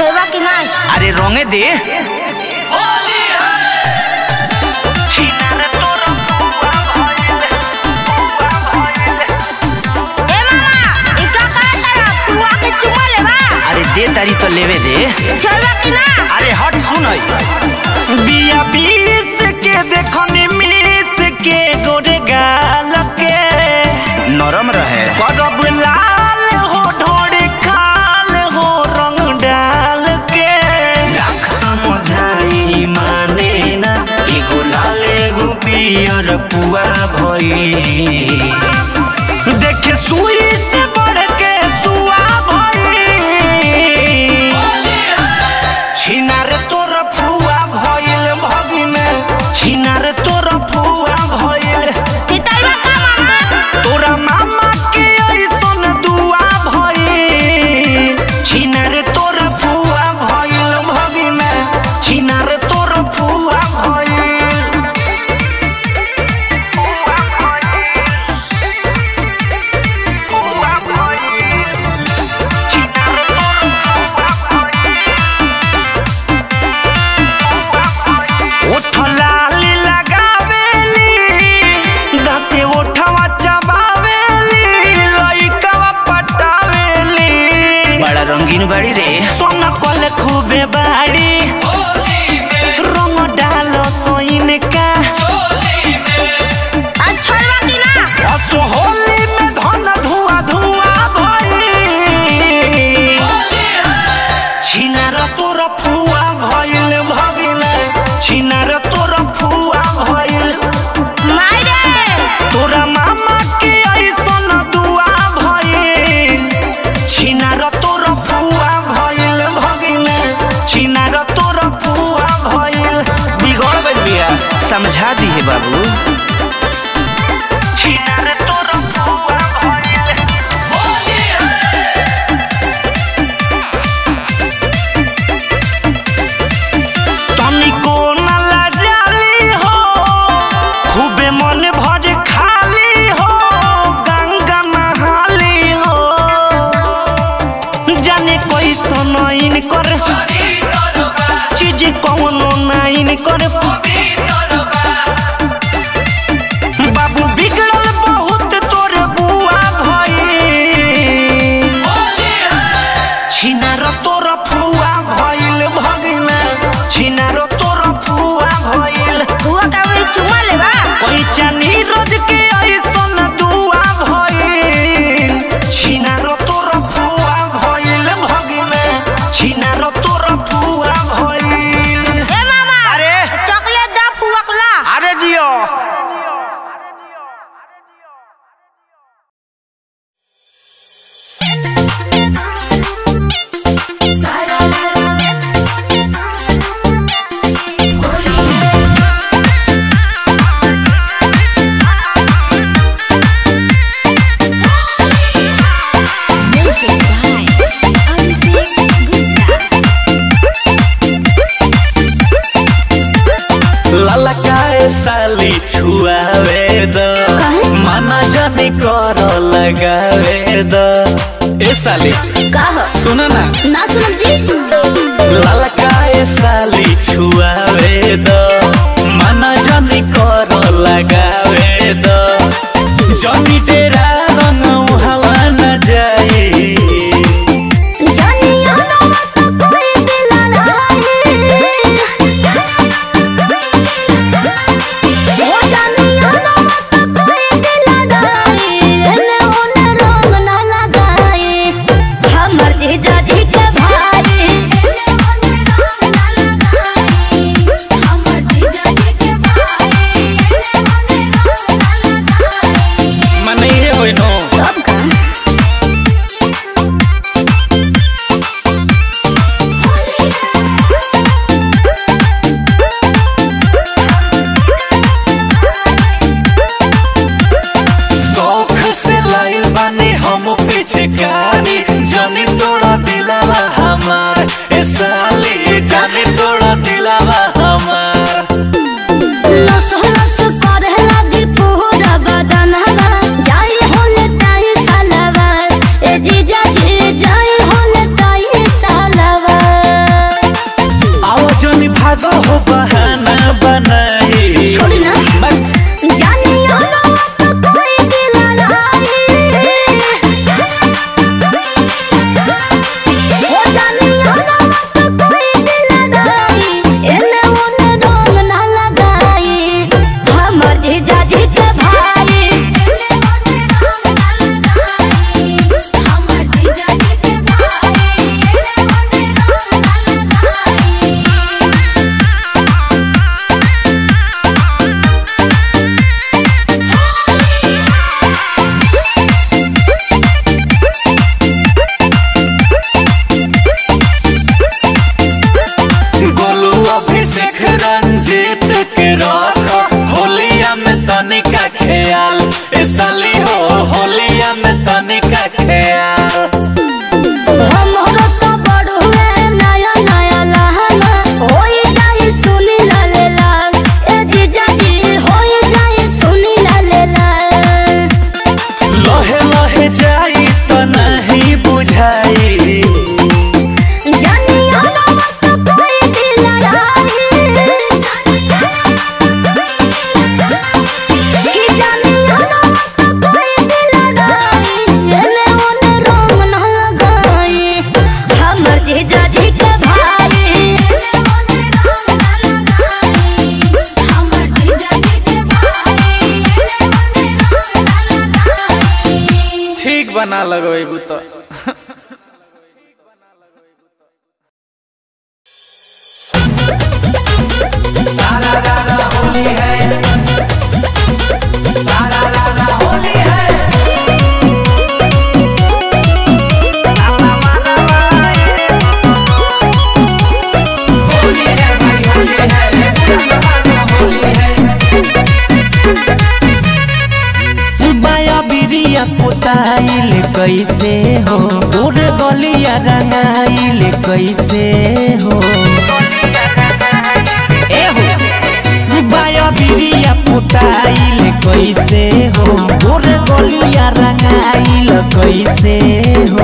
छोड़वा कि नहीं? अरे रोंगे दे अरे दे तारी तो लेवे दे छोड़वा कि ना? अरे हट सुन बिया बीस के देखो नी मिस के गोरे गाल के नरम रहे करब लाल हो ढोड़ी खाल हो रंग डाल के रख समझाई माने ना एगो लाल एगो पियर पुआ भई देखे सुई से बढ़ के सुआ छिनार तोर फुआ भइल भगिने छिनार तोर फुआ भइल हितैबा का मामा तोरा मामा के ऐसन दुआ भइल छिनार तोर फुआ भइल भगिने छिनार तोर फुआ भइल रंगीन बाड़ी रे सोना कल खूबे बाड़ी रंग डालो सोइन का छोड़वा कि ना? असो होली में धन धुआ धुआ भइल छिनार तोर फुआ भइल भगिले छिनार तोर फुआ भइल मारे तोरा मामा के ऐसन दुआ भइल छिनार तोर फुआ भइल भगिले छिनार तोर फुआ भइल बिगड़ गइल बिया समझा दी है बाबू छिनार तोर फुआ भइल तनिको न लजाली हो खूबे मन भर खाली हो गंगा नहाली हो जाने कोई सुनाइन कर चीज कौनो नाइन कर बाबू बिगड़ल बहुत तोर बुआ भइल छिनार तोर फुआ भइल भगिना छिनार तोर फुआ भइल बुआ का वही चुमा लेबा कोई चानी रोज के ऐसन दुआ भइल छिनार तोर फुआ भइल भगिना छिनार तोर फुआ भइल ए मामा अरे चॉकलेट दा फुवकला अरे जियो ललकाए साली छुआवे द माना जानी कर लगावे द ए साली का हो? सुना ना ना सुनब जी ललकाए साली छुआवे द माना जानी कर लगावे द जनी डेरा रंग हवा न जाई जानिया ना तो कोई दिल ना हो जानिया ना तो कोई दिल ना एने ओने रंग ना लगाए हमर जीजा जी के भाई एने ओने रंग ना लगाए हमर जीजा जी के भाई एने ओने रंग ना लगाए मन ये होई ठीक बना लगेबू तो सारा रारा होली है, सारा रारा होली है। होली है भाई होली है, होली है। बाया बिरिया पोताइल कैसे हो, गोर गलिया रंगाइल कैसे हो, बाया बिरिया पोताइल कैसे हो, गोर गलिया रंगाइल कैसे हो।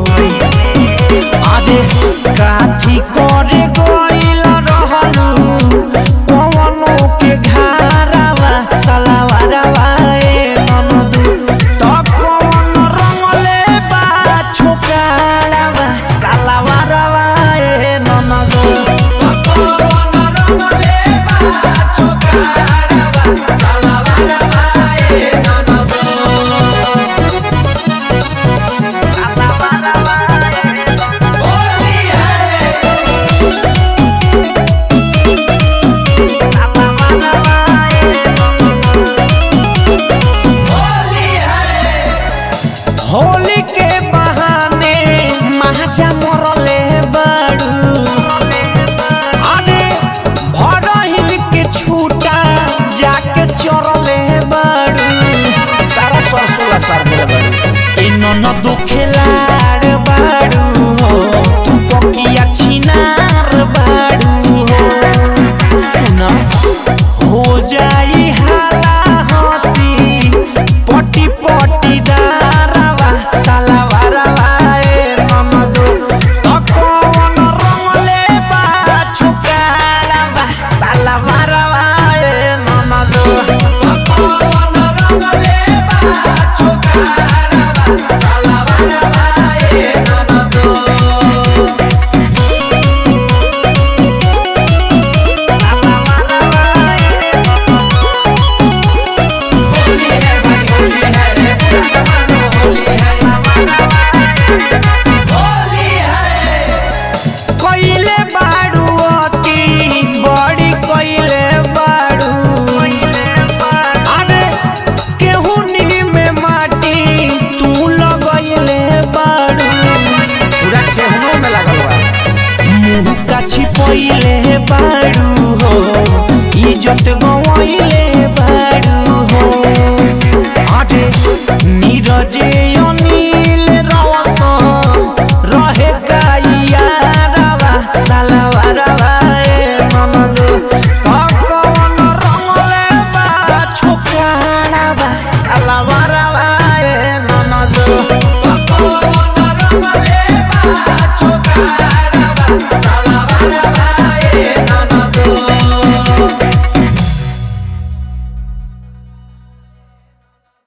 अरे काठी करे गइल रहलू कवनो के घारावा सलावारावा ए ननदू तो कवन रंगले बा छोकरावा सलावारावा ए ननदू कवन रंगले बा छोकरावा सलावारावा ए ननदू। होली है, होली है। होली के बहाने महाजा मरले बाड़ू, अरे भरही के छूटा जाके चरले बाड़ू, सारा सरसोला सर देले बाड़ू। इन न दुखेलाड़ बाड़ू हो, तू पकिया